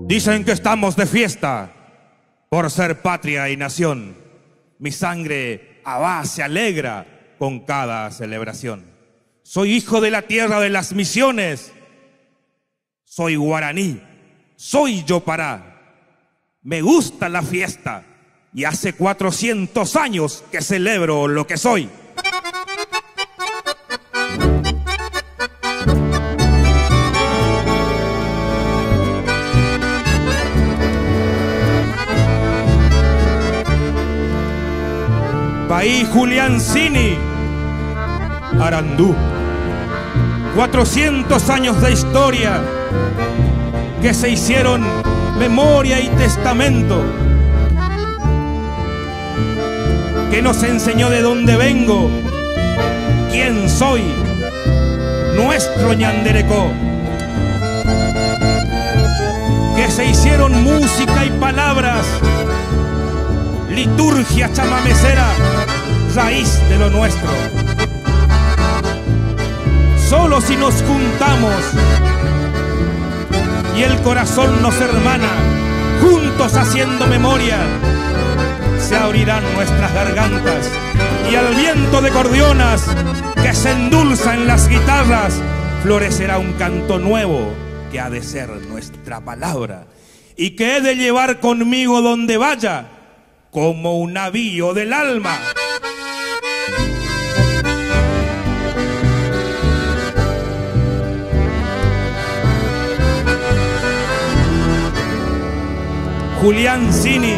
Dicen que estamos de fiesta por ser patria y nación. Mi sangre se alegra con cada celebración. Soy hijo de la tierra de las misiones. Soy guaraní, soy yopará. Me gusta la fiesta y hace 400 años que celebro lo que soy. País Juliancini, Arandú. 400 años de historia que se hicieron memoria y testamento, que nos enseñó de dónde vengo, quién soy, nuestro ñanderecó, que se hicieron música y palabras, liturgia chamamecera, raíz de lo nuestro. Solo si nos juntamos y el corazón nos hermana, juntos haciendo memoria, se abrirán nuestras gargantas y al viento de cordionas que se endulza en las guitarras florecerá un canto nuevo que ha de ser nuestra palabra y que he de llevar conmigo donde vaya como un navío del alma. Juliancini,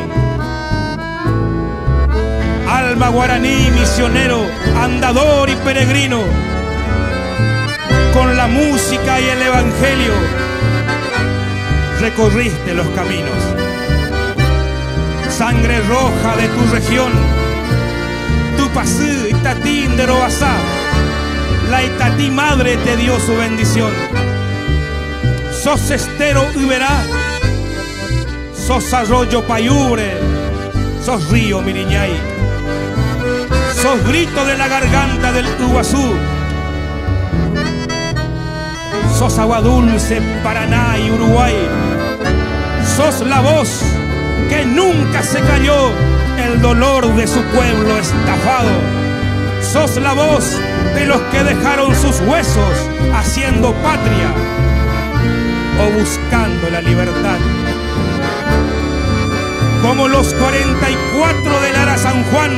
alma guaraní, misionero, andador y peregrino, con la música y el evangelio recorriste los caminos. Sangre roja de tu región, Tupacú, Itatí, Nderobazá, la Itatí madre te dio su bendición. Sos estero Uberá, sos arroyo Payubre, sos río Miriñay, sos grito de la garganta del Iguazú, sos agua dulce Paraná y Uruguay, sos la voz que nunca se cayó el dolor de su pueblo estafado, sos la voz de los que dejaron sus huesos haciendo patria o buscando la libertad. Como los 44 del Ara San Juan,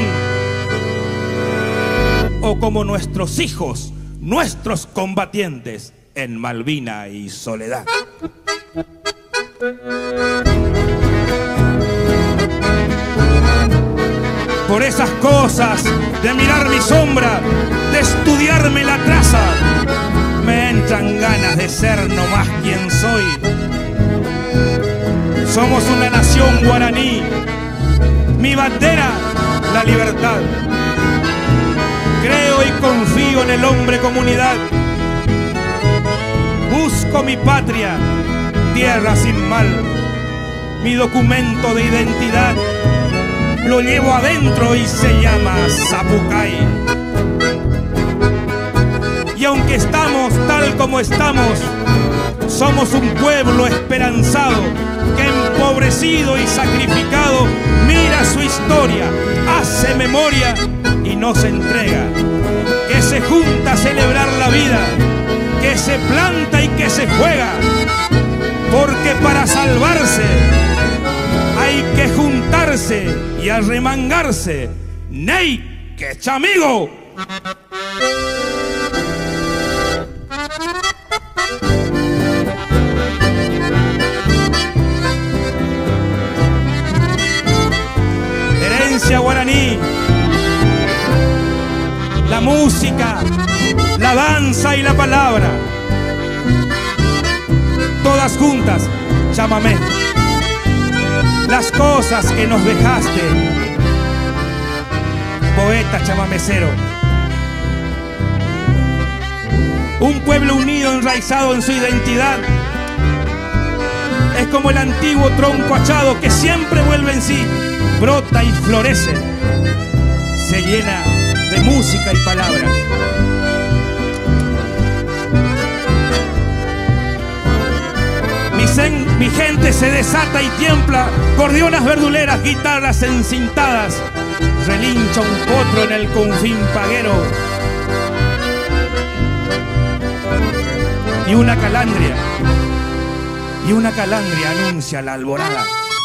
o como nuestros hijos, nuestros combatientes en Malvina y Soledad. Por esas cosas de mirar mi sombra, de estudiarme la traza, me entran ganas de ser nomás quien soy. Somos una nación guaraní, mi bandera, la libertad. Creo y confío en el hombre comunidad. Busco mi patria, tierra sin mal. Mi documento de identidad lo llevo adentro y se llama Zapucay. Y aunque estamos tal como estamos, somos un pueblo esperanzado que empobrecido y sacrificado mira su historia, hace memoria y no se entrega, que se junta a celebrar la vida, que se planta y que se juega, porque para salvarse hay que juntarse y arremangarse. ¡Ney, que chamigo! Herencia guaraní, la música, la danza y la palabra, todas juntas, chamamé. Las cosas que nos dejaste, poeta chamamecero. Un pueblo unido, enraizado en su identidad, es como el antiguo tronco achado que siempre vuelve en sí, brota y florece, se llena de música y palabras. Mi gente se desata y tiembla, cordeonas verduleras, guitarras encintadas, relincha un potro en el confín paguero y una calandria anuncia la alborada.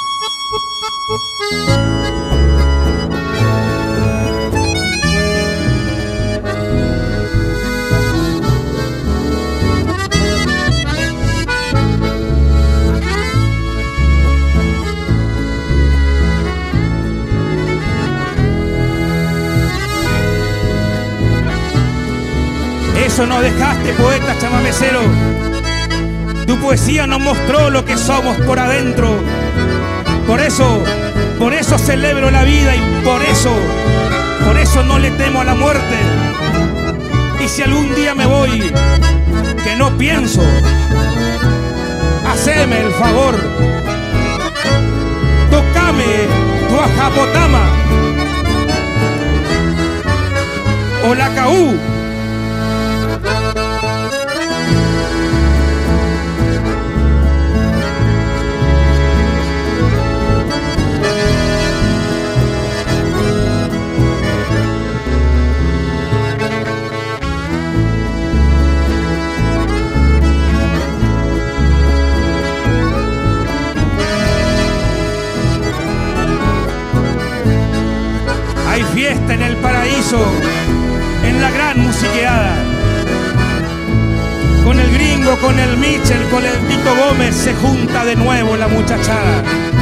Eso no dejaste, poeta chamamecero. Tu poesía nos mostró lo que somos por adentro. Por eso celebro la vida y por eso no le temo a la muerte. Y si algún día me voy, que no pienso, haceme el favor, tocame tu ajapotama o la caú. Hay fiesta en el paraíso, en la gran musiqueada. Con el gringo, con el Michel, con el Tito Gómez se junta de nuevo la muchachada.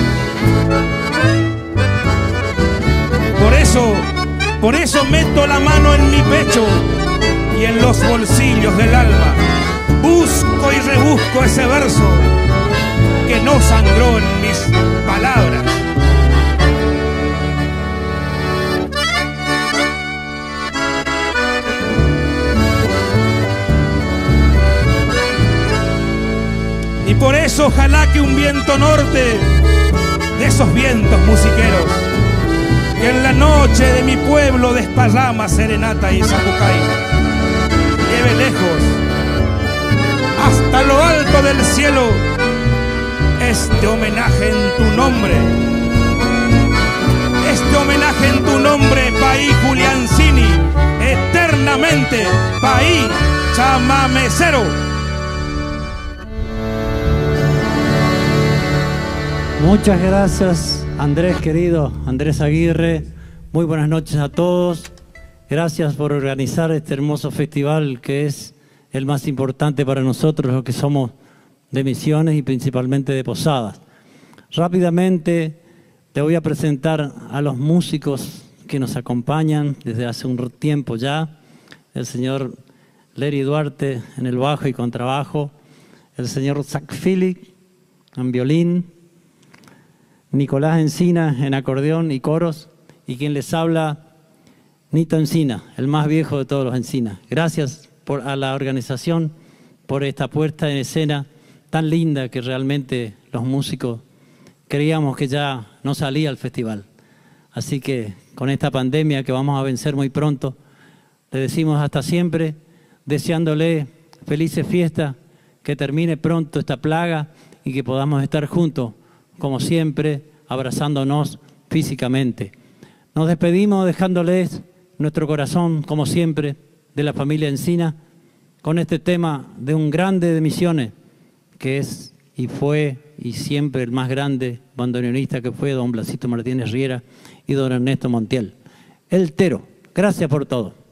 Por eso meto la mano en mi pecho y en los bolsillos del alma. Busco y rebusco ese verso que no sangró en mis palabras. Y por eso ojalá que un viento norte, de esos vientos musiqueros, que en la noche de mi pueblo desparrama serenata y zapucay, lleve lejos, hasta lo alto del cielo, este homenaje en tu nombre. Este homenaje en tu nombre, país Juliancini, eternamente, país chamamecero. Muchas gracias, Andrés querido, Andrés Aguirre. Muy buenas noches a todos. Gracias por organizar este hermoso festival que es el más importante para nosotros, los que somos de Misiones y principalmente de Posadas. Rápidamente te voy a presentar a los músicos que nos acompañan desde hace un tiempo ya. El señor Leri Duarte en el bajo y contrabajo, el señor Zach Philip en violín, Nicolás Encina en acordeón y coros, y quien les habla, Nito Encina, el más viejo de todos los Encina. Gracias a la organización por esta puesta en escena tan linda que realmente los músicos creíamos que ya no salía al festival. Así que con esta pandemia que vamos a vencer muy pronto, le decimos hasta siempre, deseándole felices fiestas, que termine pronto esta plaga y que podamos estar juntos como siempre, abrazándonos físicamente. Nos despedimos dejándoles nuestro corazón, como siempre, de la familia Encina, con este tema de un grande de Misiones, que es y fue y siempre el más grande bandoneonista que fue don Blasito Martínez Riera y don Ernesto Montiel. El Tero. Gracias por todo.